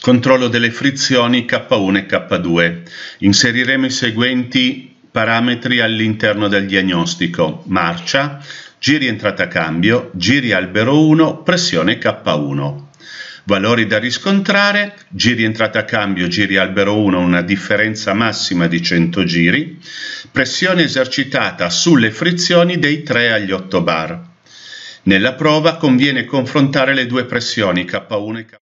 Controllo delle frizioni K1 e K2. Inseriremo i seguenti parametri all'interno del diagnostico: marcia, giri entrata cambio, giri albero 1, pressione K1. Valori da riscontrare: giri entrata cambio, giri albero 1, una differenza massima di 100 giri, pressione esercitata sulle frizioni dei 3 agli 8 bar. Nella prova conviene confrontare le due pressioni K1 e K2.